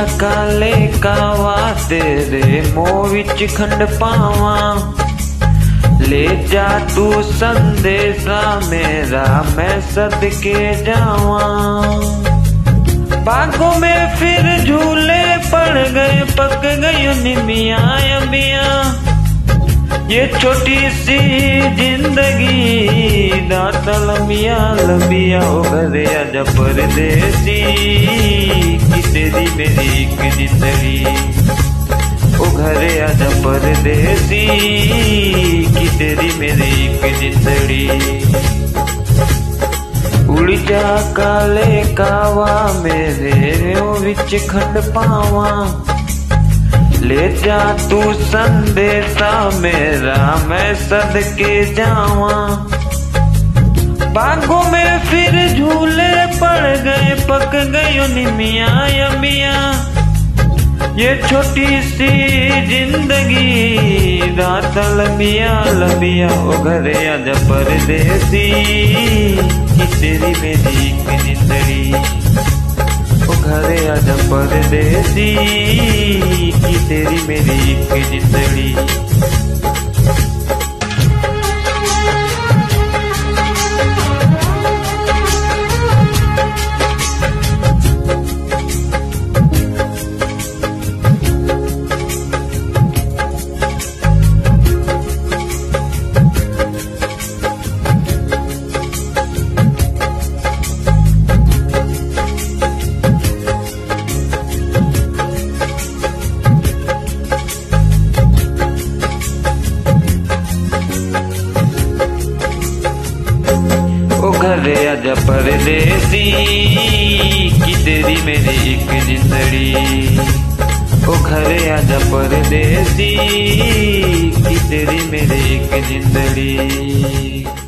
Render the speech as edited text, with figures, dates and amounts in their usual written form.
काले कावा तेरे मोह विच खंड पावा। ले जा तू संदेशा मेरा मैं सदके जावा। बागों में फिर झूले पड़ गए पक गई निमिया अम्बिया। ये छोटी सी जिंदगी दाता लंबिया लंबिया ओ घरे आजा परदेसी कि तेरी मेरी एक जिंदगी। ओ घरे आजा परदेसी कि तेरी मेरी एक जिंदगी। उड़ जा काले कावा मेरे ओ विच खंड पावा। ले जा तू संदेशा मेरा मैं सदके जावा। बागों में फिर झूले पड़ गए पक गई निमिया अम्बिया। ये छोटी सी जिंदगी रात लंबिया लंबिया ओ घरे आजा परदेसी कि तेरी मेरी एक जिंदगी। ओ घरे आजा परदेसी कि तेरी मेरी एक जिंदगी। घरे आजा परदेसी कि तेरी मेरी एक जिंदगी। ओ घरे आजा परदेसी कि तेरी मेरी एक जिंदगी।